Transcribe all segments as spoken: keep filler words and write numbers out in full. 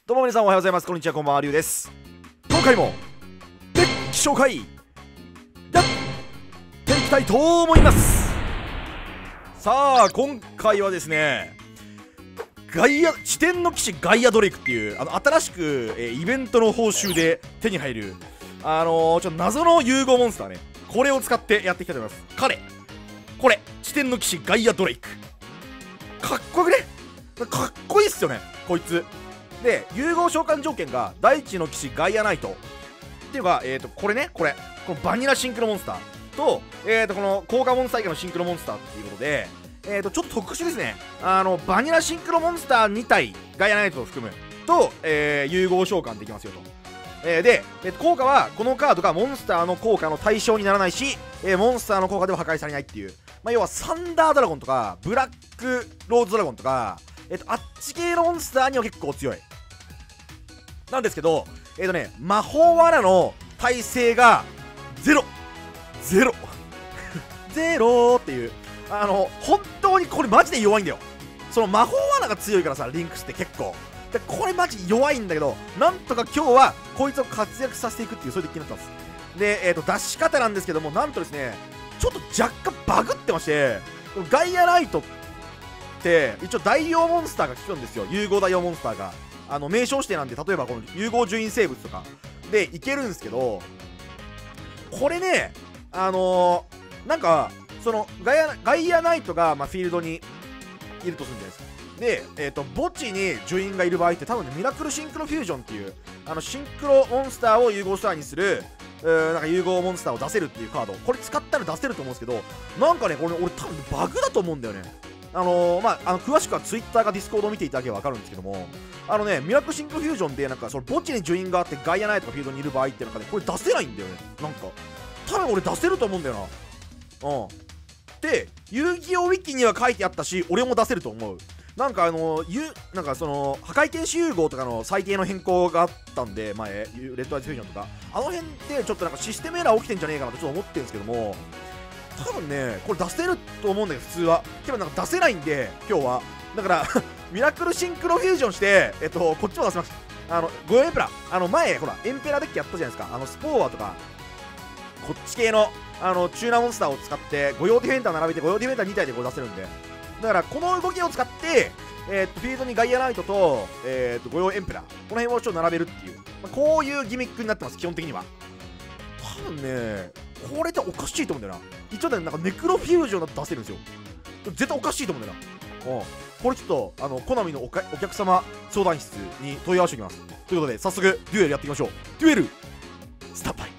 どうも皆さんおはようございます。こんにちは、こんばんは、りゅうです。今回もデッキ紹介やっていきたいと思います。さあ今回はですね、ガイア地点の騎士ガイアドレイクっていうあの新しく、えー、イベントの報酬で手に入るあのー、ちょっと謎の融合モンスターね、これを使ってやっていきたいと思います。彼これ地点の騎士ガイアドレイク、かっこよくね、かっこいいっすよねこいつで。融合召喚条件が大地の騎士ガイアナイトっていうか、えーとこれね、これこのバニラシンクロモンスターと、えーとこの効果モンスター以下のシンクロモンスターっていうことで、えーとちょっと特殊ですね。あのバニラシンクロモンスターに体ガイアナイトを含むと、えー、融合召喚できますよと。えー、で、えー、効果はこのカードがモンスターの効果の対象にならないし、えー、モンスターの効果では破壊されないっていう、まあ、要はサンダードラゴンとかブラックローズドラゴンとか、えー、とあっち系のモンスターには結構強いなんですけど、えっ、ー、とね、魔法罠の耐性がゼロゼロゼロっていう、あの本当にこれマジで弱いんだよ。その魔法罠が強いからさ、リンクスって結構で、これマジ弱いんだけど、なんとか今日はこいつを活躍させていくっていう、そういうデッキになってます。で、えーと出し方なんですけども、なんとですね、ちょっと若干バグってまして、ガイアライトって一応大用モンスターが効くんですよ。融合大用モンスターがあの名称指定なんで、例えばこの融合順位生物とかでいけるんですけど、これね、あのー、なんかそのガイア、ガイアナイトが、まあ、フィールドにいるとするんじゃないですか。で、えーと墓地に樹院がいる場合って多分ね、ミラクルシンクロフュージョンっていうあのシンクロモンスターを融合スターにするうーなんか融合モンスターを出せるっていうカード、これ使ったら出せると思うんですけど、なんかね、これ俺多分バグだと思うんだよね。あのー、まあ、あの詳しくはツイッターかディスコードを見ていただければ分かるんですけども、あのね、ミラクルシンクロフュージョンでなんかその墓地に樹院があってガイアナイトがフィールドにいる場合ってなんかね、これ出せないんだよね。なんか多分俺出せると思うんだよな。うんで、遊戯王ウィキには書いてあったし、俺も出せると思う。なんかあのゆなんかその破壊剣士融合とかの最低の変更があったんで、前レッドアイズフュージョンとかあの辺でちょっとなんかシステムエラー起きてんじゃねえかなとちょっと思ってるんですけども、多分ねこれ出せると思うんだけど、普通はけどなんか出せないんで今日はだからミラクルシンクロフュージョンして、えっとこっちも出せます。あのゴヨエンペラ、あの前ほらエンペラデッキやったじゃないですか。あのスポーワーとかこっち系のあのチューナーモンスターを使って御用ディフェンダー並べて御用ディフェンダーに体でこう出せるんで、だからこの動きを使って、えー、とフィールドにガイアナイトと、えー、と御用エンペラこの辺をちょっと並べるっていう、まあ、こういうギミックになってます。基本的には多分ねこれっておかしいと思うんだよな。一応ね、なんかネクロフュージョンだと出せるんですよ。絶対おかしいと思うんだよな。うん、これちょっとあのコナミのおかお客様相談室に問い合わせておきます。ということで早速デュエルやっていきましょう。デュエルスタンバイ。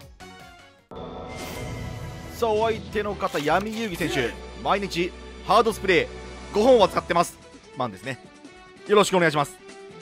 さあお相手の方、闇遊戯選手、毎日ハードスプレーごほんは使ってますマンですね。よろしくお願いします。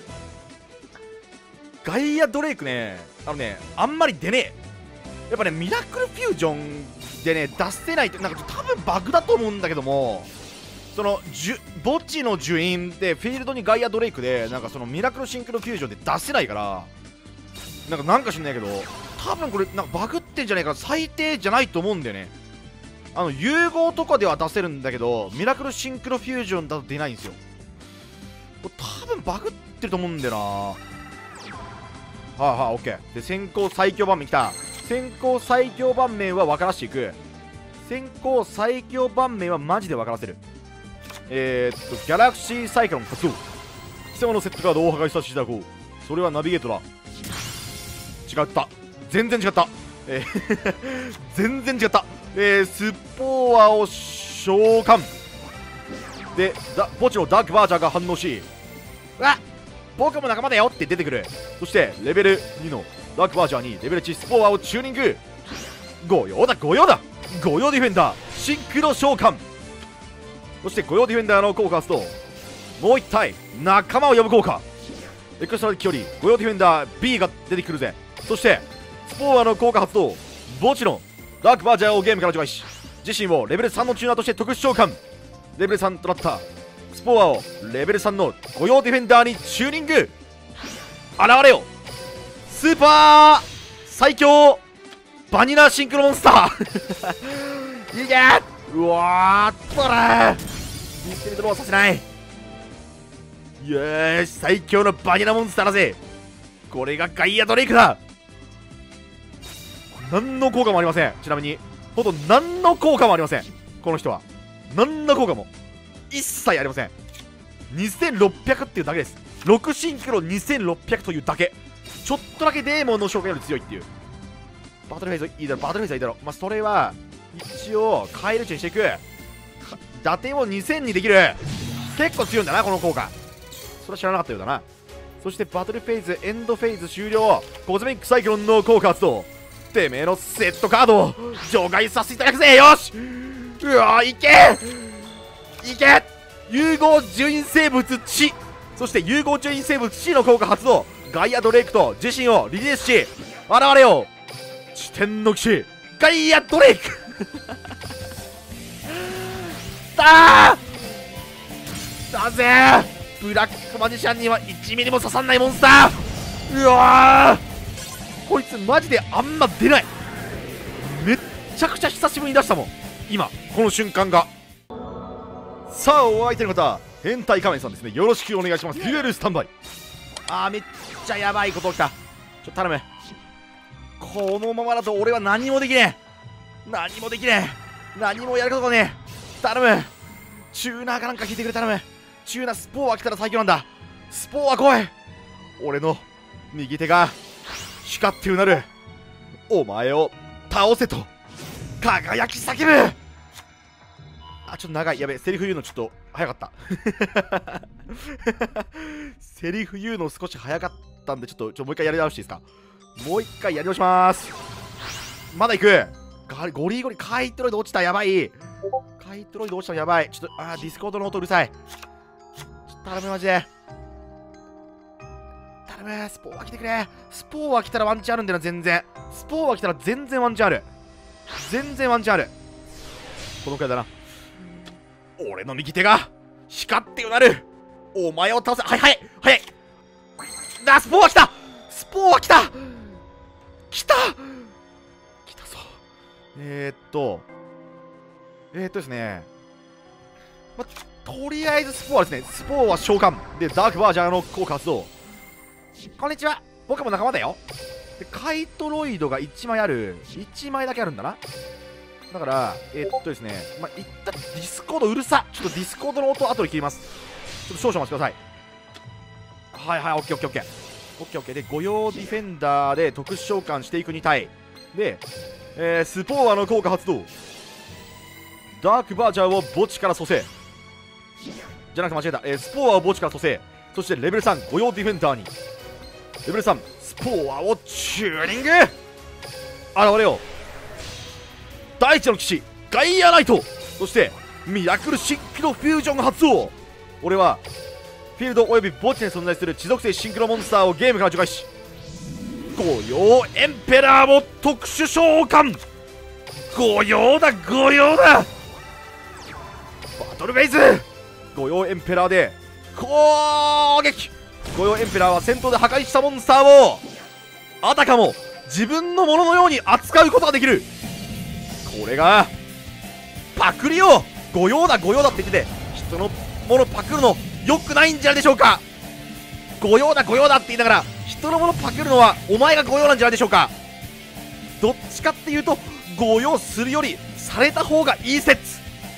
ガイアドレイクね、あのねあんまり出ねえ。やっぱねミラクルフュージョンでね出せないって、なんか多分バグだと思うんだけども、その墓地の樹院でフィールドにガイアドレイクでなんかそのミラクルシンクロフュージョンで出せないから、なんかなんか知んないけど多分これなんかバグってんじゃないか、最低じゃないと思うんだよね。あの融合とかでは出せるんだけどミラクルシンクロフュージョンだと出ないんですよ。これ多分バグってると思うんだよな。はいはい、オッケーで先行最強盤面きた。先行最強盤面は分からしていく。先行最強盤面はマジで分からせる。えー、っとギャラクシーサイクロン発動。貴様のセットカードを破壊させていただこう。それはナビゲートだ。違った、全然違った、えー全然違った。えー、スポーアを召喚で墓地のダークバージャーが反応し、うわっ僕も仲間だよって出てくる。そしてレベルにのダークバージャーにレベルいちスポーアをチューニング。御用だ御用だ御用ディフェンダーシンクロ召喚。そして御用ディフェンダーの効果を発動。もう一体仲間を呼ぶ効果。エクストラ距離御用ディフェンダー B が出てくるぜ。そしてスポーアの効果発動。墓地のダークバージャーをゲームから除外し、自身をレベルさんのチューナーとして特殊召喚。レベルさんとなったスポーアをレベルさんの御用ディフェンダーにチューニング。現れよスーパー最強バニラシンクロモンスターいけうわーっとらーディスティニードローさせない。よーし最強のバニラモンスターだぜ。 これがガイアドレイクだ。何の効果もありません。ちなみにほんと何の効果もありません。この人は何の効果も一切ありません。にせんろっぴゃくっていうだけです。ろくシンクロにせんろっぴゃくというだけ。ちょっとだけデーモンの紹介より強いっていう。バトルフェイズいいだろ、バトルフェイズはいいだろ。まあそれは一応返り討ちにしていく。打点をにせんにできる。結構強いんだなこの効果。それは知らなかったようだな。そしてバトルフェイズエンドフェイズ終了。コズミックサイクロンの効果発動。てめえのセットカードを除外させていただくぜ。よし、うわー、いけいけ。融合純因生物地、そして融合純因生物地の効果発動。ガイアドレイクと自身をリリースし現れよ地点の騎士ガイアドレイクだーだぜー。ブラックマジシャンにはいちミリも刺さんないモンスター。うわー、こいつマジであんま出ない。めっちゃくちゃ久しぶりに出したもん今この瞬間が。さあお相手の方変態仮面さんですね。よろしくお願いします。デュエルスタンバイ。あーめっちゃやばいこと起きた。ちょっと頼む。このままだと俺は何もできねえ。何もできねえ。何もやることがねえ。頼む。チューナーかなんか引いてくれ頼む。チューナースポーは来たら最強なんだ。スポーは来い。俺の右手が光ってうなる。お前を倒せと輝き叫ぶ。あ、ちょっと長い。やべえ、セリフ言うのちょっと早かったセリフ言うの少し早かったんでちょっとちょもう一回やり直していいですか。もう一回やり直します。まだ行く。ガゴリゴリカイトロイド落ちた。やばい。カイトロイド落ちたのやばい。ちょっとあーディスコードの音うるさい。ちょっと頼むマジで頼む。スポーは来てくれ。スポーは来たらワンチャンあるんだよな。全然スポーは来たら全然ワンチャンある。全然ワンチャンある。このくらいだな。俺の右手が光ってうなる。お前を倒せ。はいはいはい。あ、スポーは来た。スポーは来た来た来たぞ。えー、っとえー、っとですね、ま、とりあえずスポーはですね、スポーは召喚でダークバージャーの効果発動。こんにちは、僕も仲間だよ。でカイトロイドがいちまいある。いちまいだけあるんだな。だからえー、っとですね、まあ、いったディスコードうるさ。ちょっとディスコードの音後で切ります。ちょっと少々お待ちください。はいはい、オッケーオッケーオッケーオッケーオッケー。で御用ディフェンダーで特殊召喚していくに対で、えー、スポーアの効果発動。ダークバージャーを墓地から蘇生じゃなくて間違えた、えー、スポーアを墓地から蘇生。そしてレベルさん御用ディフェンダーにレベルさんスポーアをチューニング。現れよ大地の騎士ガイアナイト。そしてミラクルシンクロフュージョン発動。俺はフィールドおよび墓地に存在する地属性シンクロモンスターをゲームから除外し御用エンペラーを特殊召喚。御用だ御用だ。バトルフェイズ御用エンペラーで攻撃。御用エンペラーは戦闘で破壊したモンスターをあたかも自分のもののように扱うことができる。これがパクリよ。御用だ御用だって言ってて人のものパクるの良くないんじゃないでしょうか。御用だ御用だって言いながら人のものパクるのはお前が御用なんじゃないでしょうか。どっちかっていうと御用するよりされた方がいい説。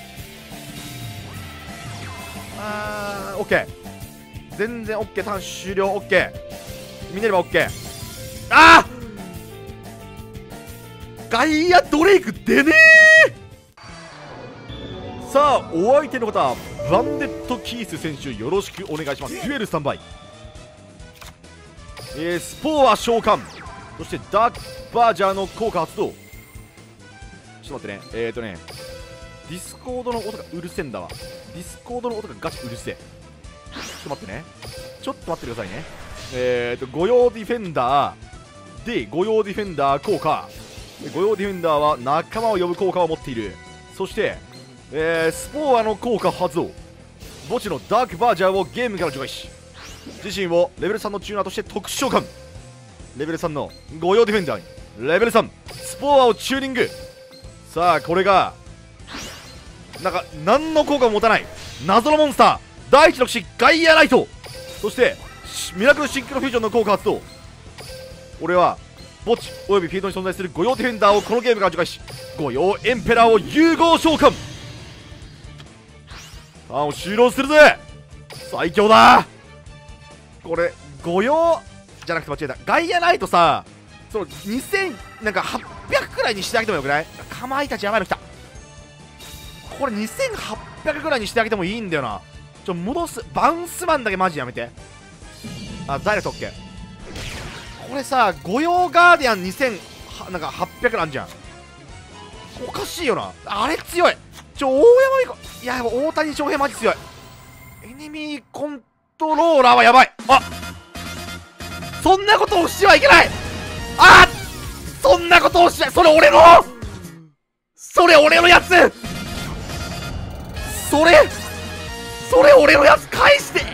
あー OK 全然 OK。 ターン終了 OK。 ミネルヴァ OK。 あーガイアドレイク出ねー。さあお相手の方バンデットキース選手よろしくお願いします。デュエルスタンバイ。えー、スポーア召喚。そしてダークバージャーの効果発動。ちょっと待ってね。えーとねディスコードの音がうるせえんだわ。ディスコードの音がガチうるせえ。ちょっと待ってねちょっと待ってくださいね。えーと御用ディフェンダーで御用ディフェンダー効果。御用ディフェンダーは仲間を呼ぶ効果を持っている。そしてえー、スポーアの効果発動。墓地のダークバージャーをゲームから除外し自身をレベルさんのチューナーとして特殊召喚。レベルさんの御用ディフェンダーにレベルさんスポーアをチューニング。さあこれがなんか何の効果も持たない謎のモンスター第一の騎士ガイアライト。そしてミラクルシンクロフュージョンの効果発動。 俺は墓地およびフィールドに存在する御用ディフェンダーをこのゲームから除外し、御用エンペラーを融合召喚。ターンを終了するぜ。最強だ。これ御用じゃなくて間違えた、ガイアナイトさ、そのにせんなんかはっぴゃくくらいにしてあげてもよくない？かまいたちやばいの来た。これにせんはっぴゃくくらいにしてあげてもいいんだよな。ちょ戻すバウンスマンだけマジやめて。あ、ダイレクト OK。 これさ御用ガーディアンにせんなんかはっぴゃくなんじゃん。おかしいよな。あれ強い。ちょ大山いこいや大谷翔平マジ強い。エネミーコントローラーはやばい。あ、そんなことをしてはいけない。あっ、そんなことをしない。それ俺のそれ俺のやつそれそれ俺のやつ返して。